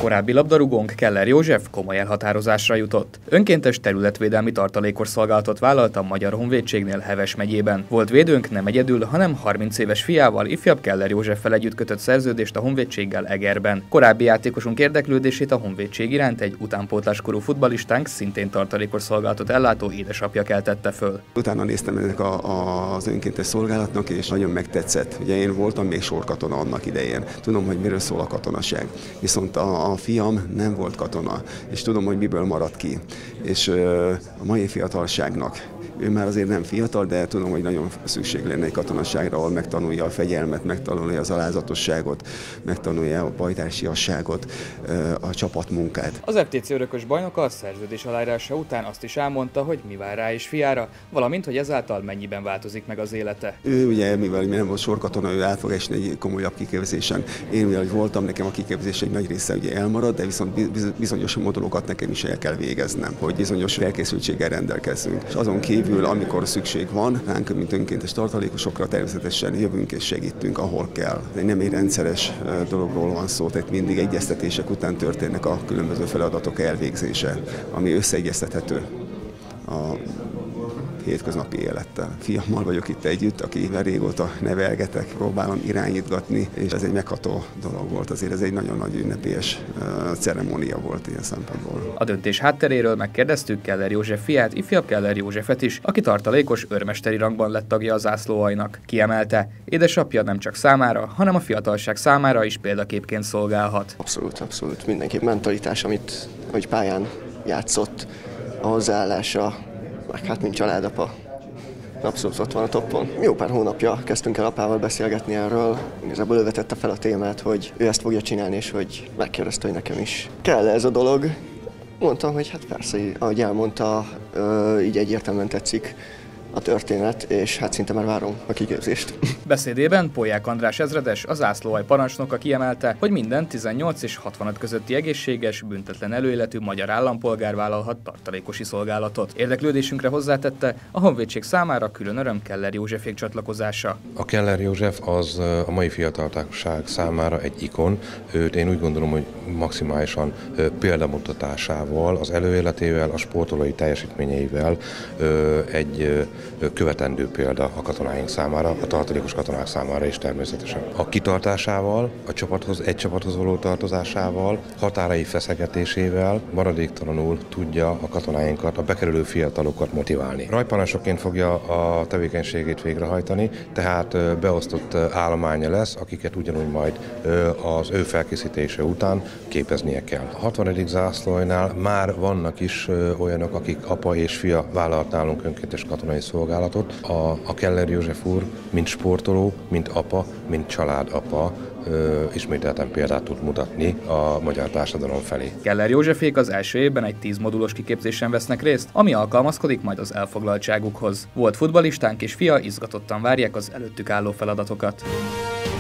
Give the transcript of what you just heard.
Korábbi labdarúgónk Keller József komoly elhatározásra jutott. Önkéntes területvédelmi tartalékos szolgálatot vállalt a Magyar Honvédségnél Heves megyében. Volt védőnk nem egyedül, hanem 30 éves fiával, ifjabb Keller Józseffel együtt kötött szerződést a Honvédséggel Egerben. Korábbi játékosunk érdeklődését a Honvédség iránt egy utánpótláskorú futballistánk, szintén tartalékos szolgálatot ellátó édesapja keltette föl. Utána néztem ennek az önkéntes szolgálatnak, és nagyon megtetszett. Ugye én voltam még sorkatona annak idején. Tudom, hogy miről szól a katonaság. Viszont a fiam nem volt katona, és tudom, hogy miből maradt ki. És a mai fiatalságnak, ő már azért nem fiatal, de tudom, hogy nagyon szükség lenne egy katonaságra, ahol megtanulja a fegyelmet, megtanulja az alázatosságot, megtanulja a pajtársiasságot, a csapatmunkát. Az FTC örökös bajnoka a szerződés aláírása után azt is elmondta, hogy mi vár rá és fiára, valamint, hogy ezáltal mennyiben változik meg az élete. Ő ugye, mivel nem volt sorkatona, ő át fog esni egy komolyabb kiképzésen. Én mivel voltam, nekem a kiképzés egy nagy része ugye elmarad, de viszont bizonyos modulokat nekem is el kell végeznem, hogy bizonyos felkészültséggel rendelkezzünk. És azon kívül, amikor szükség van, ránk, mint önkéntes tartalékosokra természetesen jövünk és segítünk, ahol kell. Nem egy rendszeres dologról van szó, tehát mindig egyeztetések után történnek a különböző feladatok elvégzése, ami összeegyeztethető a hétköznapi élettel. Fiammal vagyok itt együtt, akivel régóta nevelgetek, próbálom irányítgatni, és ez egy megható dolog volt. Azért ez egy nagyon nagy ünnepélyes ceremónia volt ilyen szempontból. A döntés hátteréről megkérdeztük Keller József fiát, ifjabb Keller Józsefet is, aki tartalékos őrmesteri rangban lett tagja a zászlóaljnak. Kiemelte, édesapja nem csak számára, hanem a fiatalság számára is példaképként szolgálhat. Abszolút. Mindenképp mentalitás, hogy pályán játszott, a hozzáállása, hát mint családapa, abszolút ott van a toppon. Jó pár hónapja kezdtünk el apával beszélgetni erről, igazából ő vetette fel a témát, hogy ő ezt fogja csinálni, és hogy megkérdezte, hogy nekem is kell ez a dolog. Mondtam, hogy hát persze, ahogy elmondta, így egyértelműen tetszik a történet, és hát szinte már várom a kiképzést. Beszédében Polyák András ezredes, a zászlóalj parancsnoka kiemelte, hogy minden 18 és 65 közötti egészséges, büntetlen előéletű magyar állampolgár vállalhat tartalékosi szolgálatot. Érdeklődésünkre hozzátette, a Honvédség számára külön öröm Keller Józsefék csatlakozása. A Keller József az a mai fiatalság számára egy ikon. Őt én úgy gondolom, hogy maximálisan példamutatásával, az előéletével, a sportolói teljesítményeivel egy követendő példa a katonáink számára, a tartalékos katonák számára is természetesen. A kitartásával, egy csapathoz való tartozásával, határai feszegetésével maradéktalanul tudja a katonáinkat, a bekerülő fiatalokat motiválni. Rajparancsnokként fogja a tevékenységét végrehajtani, tehát beosztott állománya lesz, akiket ugyanúgy majd az ő felkészítése után képeznie kell. A 60. zászlónál már vannak is olyanok, akik apa és fia vállalt nálunk önkéntes katonai szolgálatot. A Keller József úr, mint sportoló, mint apa, mint családapa ismételten példát tud mutatni a magyar társadalom felé. Keller Józsefék az első évben egy 10 modulos kiképzésen vesznek részt, ami alkalmazkodik majd az elfoglaltságukhoz. Volt futballistánk és fia izgatottan várják az előttük álló feladatokat.